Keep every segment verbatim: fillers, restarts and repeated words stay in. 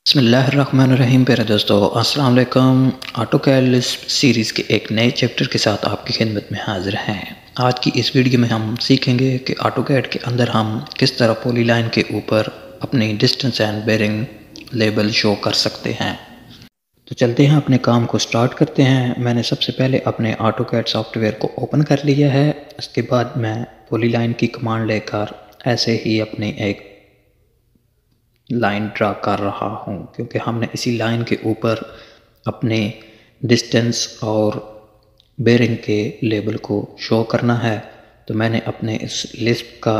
बिस्मिल्लाहिर्रहमानिर्रहीम। प्यारे दोस्तों, अस्सलाम वालेकुम। ऑटोकैड लिस्प सीरीज़ के एक नए चैप्टर के साथ आपकी खिदमत में हाजिर हैं। आज की इस वीडियो में हम सीखेंगे कि ऑटोकैड के अंदर हम किस तरह पॉलीलाइन के ऊपर अपनी distance and bearing label show कर सकते हैं। तो चलते हैं, अपने काम को स्टार्ट करते हैं। मैंने सबसे पहले अपने ऑटोकैड सॉफ्टवेयर को ओपन कर लिया है। इसके बाद मैं पॉलीलाइन की कमांड लेकर ऐसे ही अपनी एक लाइन ड्रा कर रहा हूँ, क्योंकि हमने इसी लाइन के ऊपर अपने डिस्टेंस और बेरिंग के लेबल को शो करना है। तो मैंने अपने इस लिस्प का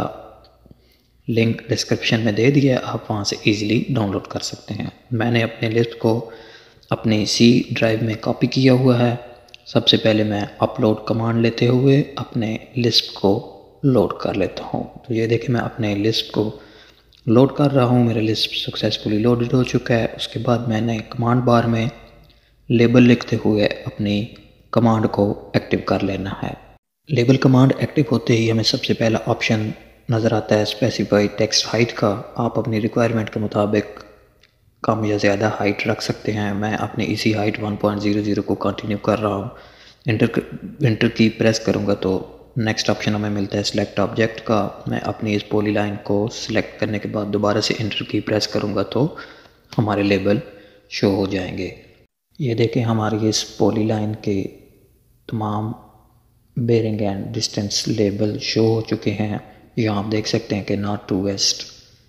लिंक डिस्क्रिप्शन में दे दिया है, आप वहाँ से इजीली डाउनलोड कर सकते हैं। मैंने अपने लिस्प को अपनी सी ड्राइव में कॉपी किया हुआ है। सबसे पहले मैं अपलोड कमांड लेते हुए अपने लिस्प को लोड कर लेता हूँ। तो ये देखें, मैं अपने लिस्प को लोड कर रहा हूँ। मेरा लिस्ट सक्सेसफुली लोडेड हो चुका है। उसके बाद मैंने कमांड बार में लेबल लिखते हुए अपनी कमांड को एक्टिव कर लेना है। लेबल कमांड एक्टिव होते ही हमें सबसे पहला ऑप्शन नज़र आता है स्पेसिफाई टेक्स्ट हाइट का। आप अपनी रिक्वायरमेंट के मुताबिक कम या ज़्यादा हाइट रख सकते हैं। मैं अपनी इसी height one point zero zero को कंटिन्यू कर रहा हूँ। इंटर इंटर की प्रेस करूँगा तो नेक्स्ट ऑप्शन हमें मिलता है सिलेक्ट ऑब्जेक्ट का। मैं अपनी इस पॉलीलाइन को सिलेक्ट करने के बाद दोबारा से इंटर की प्रेस करूँगा तो हमारे लेबल शो हो जाएंगे। ये देखें, हमारी इस पॉलीलाइन के तमाम bearing and distance label show हो चुके हैं। यहाँ आप देख सकते हैं कि नॉर्थ टू वेस्ट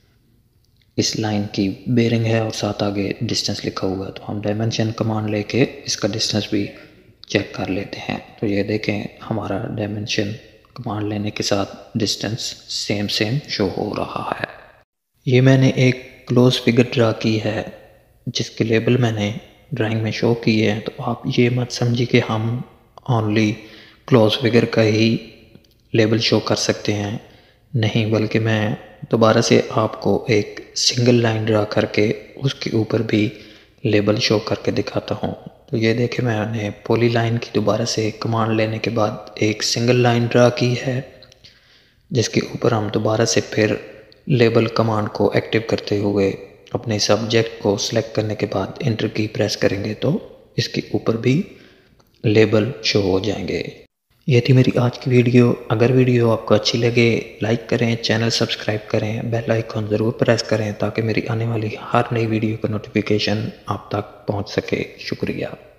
इस लाइन की बेरिंग है और साथ आगे डिस्टेंस लिखा हुआ है। तो हम डायमेंशन कमांड लेके इसका डिस्टेंस भी चेक कर लेते हैं। तो ये देखें, हमारा डायमेंशन कमांड लेने के साथ डिस्टेंस सेम सेम शो हो रहा है। ये मैंने एक क्लोज फिगर ड्रा की है जिसके लेबल मैंने ड्राइंग में शो किए हैं। तो आप ये मत समझिए कि हम ओनली क्लोज फिगर का ही लेबल शो कर सकते हैं, नहीं, बल्कि मैं दोबारा से आपको एक सिंगल लाइन ड्रा करके उसके ऊपर भी लेबल शो करके दिखाता हूँ। तो ये देखें, मैंने पॉलीलाइन की दोबारा से कमांड लेने के बाद एक सिंगल लाइन ड्रा की है जिसके ऊपर हम दोबारा से फिर लेबल कमांड को एक्टिव करते हुए अपने सब्जेक्ट को सिलेक्ट करने के बाद इंटर की प्रेस करेंगे तो इसके ऊपर भी लेबल शो हो जाएंगे। ये थी मेरी आज की वीडियो। अगर वीडियो आपको अच्छी लगे लाइक करें, चैनल सब्सक्राइब करें, बेल आइकन ज़रूर प्रेस करें ताकि मेरी आने वाली हर नई वीडियो का नोटिफिकेशन आप तक पहुंच सके। शुक्रिया।